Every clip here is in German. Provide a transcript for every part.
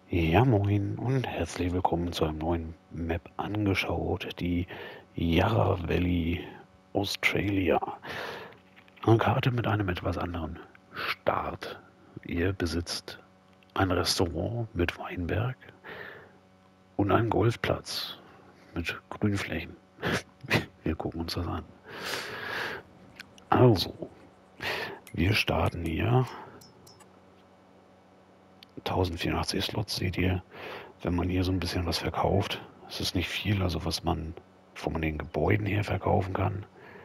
Ja, moin und herzlich willkommen zu einem neuen Map angeschaut, die Yarra Valley, Australia. Eine Karte mit einem etwas anderen Start. Ihr besitzt ein Restaurant mit Weinberg und einen Golfplatz mit Grünflächen. Wir gucken uns das an. Also, wir starten hier. 1084 Slots seht ihr, wenn man hier so ein bisschen was verkauft. Es ist nicht viel, also was man von den Gebäuden her verkaufen kann.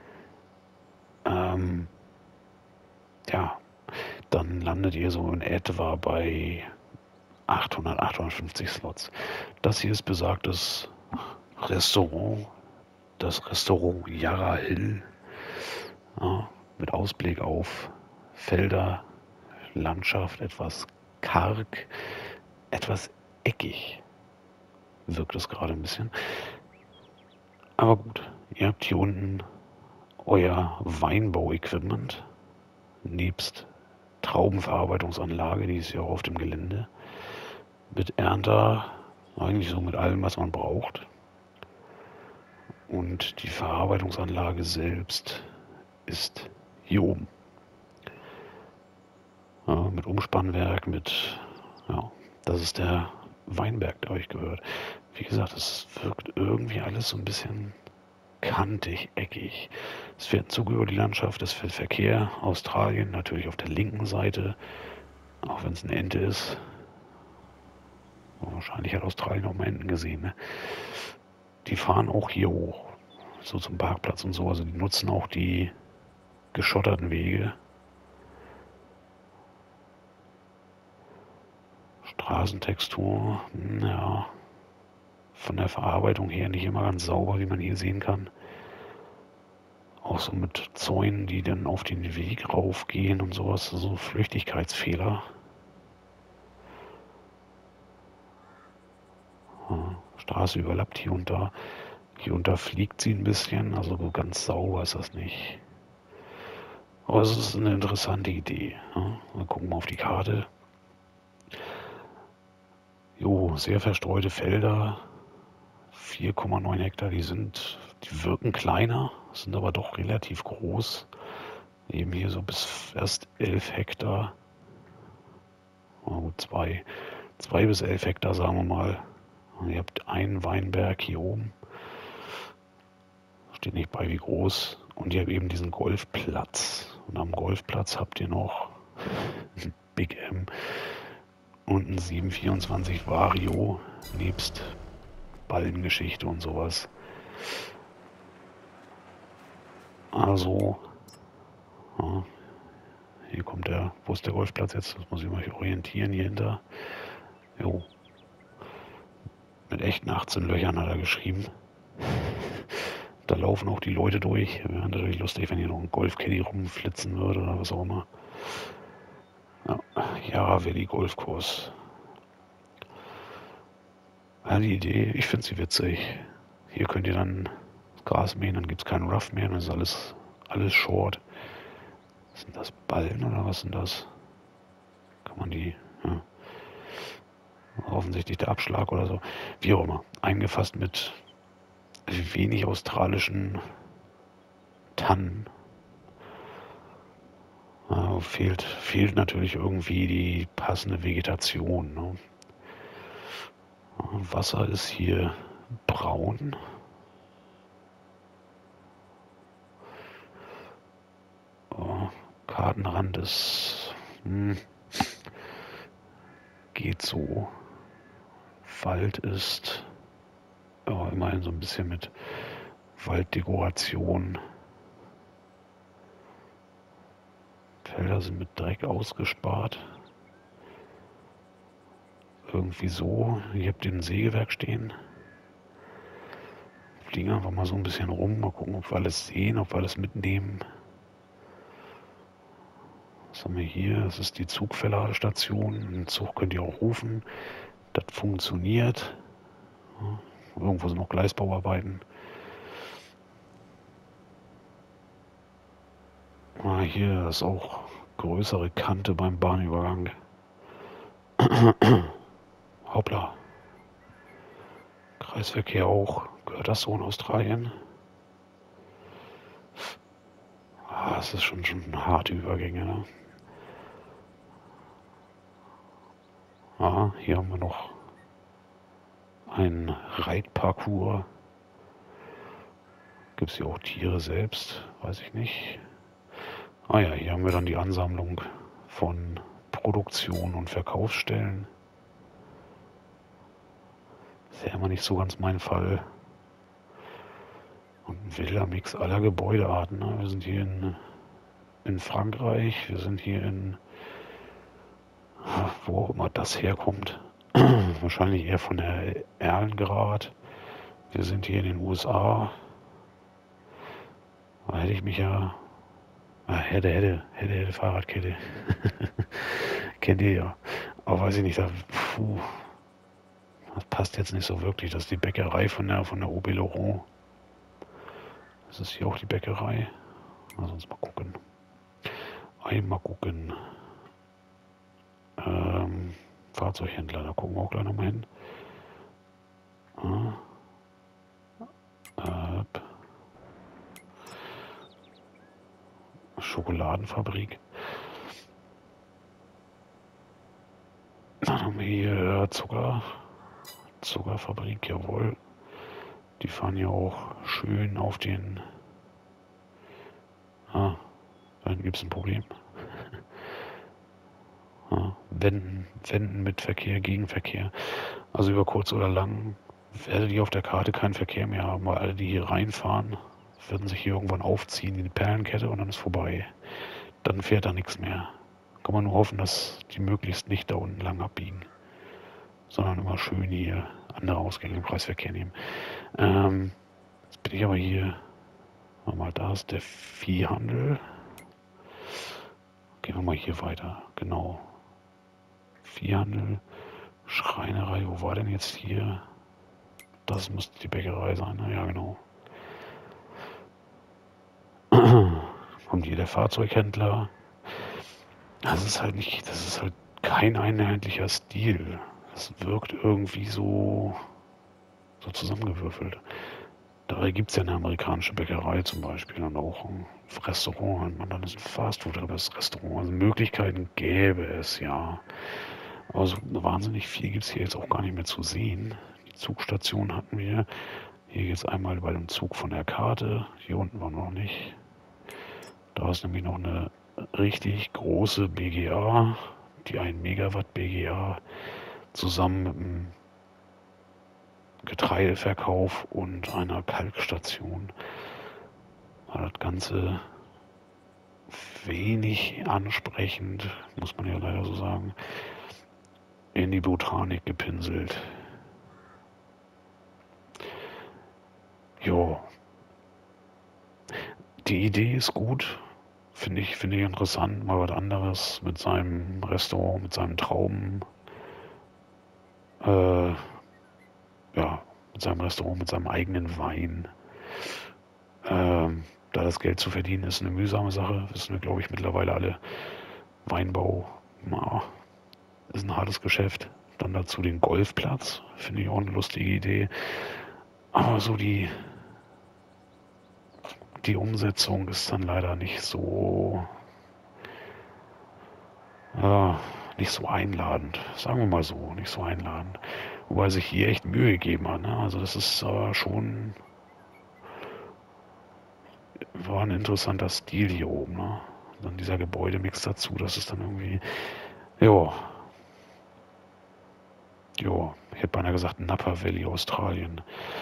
Ähm, ja, dann landet ihr so in etwa bei 800, 850 Slots. Das hier ist besagtes Restaurant, das Restaurant Yarra Hill, ja, mit Ausblick auf Felder, Landschaft, etwas karg, etwas eckig wirkt es gerade ein bisschen. Aber gut, ihr habt hier unten euer Weinbau-Equipment nebst Traubenverarbeitungsanlage, die ist ja auch auf dem Gelände, mit Ernter, eigentlich so mit allem, was man braucht. Und die Verarbeitungsanlage selbst ist hier oben. Ja, mit Umspannwerk, ja, das ist der Weinberg, der euch gehört. Wie gesagt, es wirkt irgendwie alles so ein bisschen kantig, eckig. Es fährt ein Zug über die Landschaft, es fährt Verkehr. Australien natürlich auf der linken Seite, auch wenn es eine Ente ist. Wahrscheinlich hat Australien auch mal Enten gesehen. Ne? Die fahren auch hier hoch, so zum Parkplatz und so. Also die nutzen auch die geschotterten Wege. Straßentextur, ja, von der Verarbeitung her nicht immer ganz sauber, wie man hier sehen kann. Auch so mit Zäunen, die dann auf den Weg raufgehen und sowas, so Flüchtigkeitsfehler. Ja, Straße überlappt hier und da. Hier und da fliegt sie ein bisschen, also so ganz sauber ist das nicht. Aber es ist eine interessante Idee. Ja. Wir gucken mal auf die Karte. Jo, sehr verstreute Felder, 4,9 Hektar, die wirken kleiner, sind aber doch relativ groß. Eben hier so bis erst 11 Hektar. Oh, gut, zwei bis 11 Hektar, sagen wir mal. Und ihr habt einen Weinberg hier oben. Steht nicht bei, wie groß. Und ihr habt eben diesen Golfplatz. Und am Golfplatz habt ihr noch ein Big M und ein 724 Vario nebst Ballengeschichte und sowas. Also, ja, hier kommt wo ist der Golfplatz jetzt? Das muss ich mal orientieren hier hinter. Jo, mit echten 18 Löchern hat er geschrieben. Da laufen auch die Leute durch. Wäre natürlich lustig, wenn hier noch ein Golfcaddy rumflitzen würde oder was auch immer. Ja, Yarra Valley Golfkurs. Ja, die Idee, ich finde sie witzig. Hier könnt ihr dann Gras mähen, dann gibt es keinen Rough mehr, dann ist alles Short. Sind das Ballen oder was sind das? Kann man die, ja, offensichtlich der Abschlag oder so. Wie auch immer. Eingefasst mit wenig australischen Tannen. Fehlt natürlich irgendwie die passende Vegetation. Ne? Wasser ist hier braun. Kartenrand geht so. Wald ist immerhin so ein bisschen mit Walddekoration. Felder sind mit Dreck ausgespart. Irgendwie so. Ihr habt den Sägewerk stehen. Fliegen einfach mal so ein bisschen rum. Mal gucken, ob wir alles sehen, ob wir alles mitnehmen. Was haben wir hier? Das ist die Zugverladestation. Einen Zug könnt ihr auch rufen. Das funktioniert. Irgendwo sind noch Gleisbauarbeiten. Hier ist auch größere Kante beim Bahnübergang. Hoppla. Kreisverkehr auch. Gehört das so in Australien? Ah, das ist schon harte Übergänge, ne? Ah, hier haben wir noch einen Reitparcours. Gibt es hier auch Tiere selbst? Weiß ich nicht. Ah ja, hier haben wir dann die Ansammlung von Produktion und Verkaufsstellen. Ist ja immer nicht so ganz mein Fall. Und ein wilder Mix aller Gebäudearten. Ne? Wir sind hier in Frankreich, wir sind hier in, wo auch immer das herkommt. Wahrscheinlich eher von der Erlengrad. Wir sind hier in den USA. Da hätte ich mich ja. Hätte, Fahrradkette. Kennt ihr ja. Aber weiß ich nicht, das passt jetzt nicht so wirklich. Das ist die Bäckerei von der Aubeloron. Das ist hier auch die Bäckerei. Lass uns mal gucken. Einmal gucken. Fahrzeughändler, da gucken wir auch gleich nochmal hin. Schokoladenfabrik. Dann haben wir hier Zuckerfabrik, jawohl. Die fahren ja auch schön auf den... dann gibt es ein Problem. Wenden mit Verkehr, Gegenverkehr. Also über kurz oder lang werdet ihr auf der Karte keinen Verkehr mehr haben, weil alle, die hier reinfahren, werden sich hier irgendwann aufziehen in die Perlenkette und dann ist vorbei. Dann fährt da nichts mehr. Kann man nur hoffen, dass die möglichst nicht da unten lang abbiegen, sondern immer schön hier andere Ausgänge im Kreisverkehr nehmen. Jetzt bin ich aber hier, mal da ist der Viehhandel. Gehen wir mal hier weiter, genau. Viehhandel, Schreinerei, wo war denn jetzt hier? Das müsste die Bäckerei sein, ne? Ja genau. Kommt hier der Fahrzeughändler. Das ist halt kein einheitlicher Stil. Das wirkt irgendwie so zusammengewürfelt. Dabei gibt es ja eine amerikanische Bäckerei zum Beispiel und auch ein Restaurant. Und dann ist ein Fastfood, aber das Restaurant. Also Möglichkeiten gäbe es ja. Aber so wahnsinnig viel gibt es hier jetzt auch gar nicht mehr zu sehen. Die Zugstation hatten wir. Hier geht es einmal bei dem Zug von der Karte. Hier unten war noch nicht. Da ist nämlich noch eine richtig große BGA, die 1 Megawatt BGA, zusammen mit einem Getreideverkauf und einer Kalkstation. War das Ganze wenig ansprechend, muss man ja leider so sagen, in die Botanik gepinselt. Jo. Die Idee ist gut. Finde ich interessant, mal was anderes mit seinem Restaurant, mit seinen Trauben. Mit seinem Restaurant, mit seinem eigenen Wein. Da das Geld zu verdienen ist eine mühsame Sache, wissen wir, glaube ich, mittlerweile alle. Weinbau, ist ein hartes Geschäft. Dann dazu den Golfplatz, finde ich auch eine lustige Idee. Aber so die Umsetzung ist dann leider nicht so einladend. Sagen wir mal so, nicht so einladend. Wobei sich hier echt Mühe gegeben hat. Ne? Also das ist war ein interessanter Stil hier oben. Ne? Dann dieser Gebäudemix dazu, das ist dann irgendwie, ich hätte beinahe gesagt Napa Valley, Australien.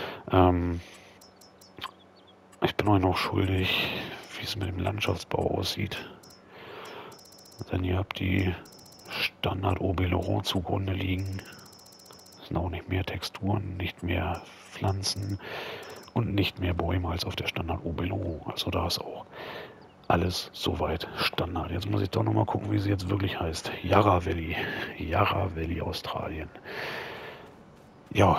Ich bin euch noch schuldig, wie es mit dem Landschaftsbau aussieht. Denn ihr habt die Standard Aubeloron zugrunde liegen. Es sind auch nicht mehr Texturen, nicht mehr Pflanzen und nicht mehr Bäume als auf der Standard Aubeloron. Also da ist auch alles soweit Standard. Jetzt muss ich doch nochmal gucken, wie sie jetzt wirklich heißt. Yarra Valley. Yarra Valley, Australien. Ja.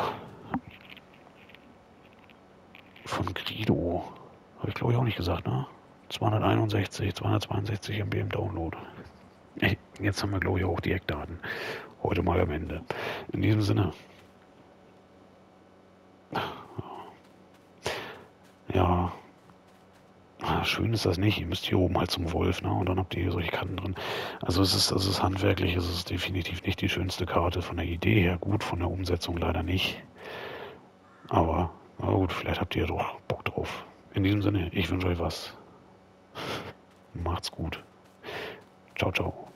Von Grido. Habe ich glaube ich auch nicht gesagt, ne? 261, 262 MB im Download. Jetzt haben wir, glaube ich, auch die Eckdaten. Heute mal am Ende. In diesem Sinne. Ja. Schön ist das nicht. Ihr müsst hier oben halt zum Wolf, ne? Und dann habt ihr hier solche Kanten drin. Also es ist handwerklich, es ist definitiv nicht die schönste Karte. Von der Idee her gut, von der Umsetzung leider nicht. Aber, na gut, vielleicht habt ihr doch Bock drauf. In diesem Sinne, ich wünsche euch was. Macht's gut. Ciao, ciao.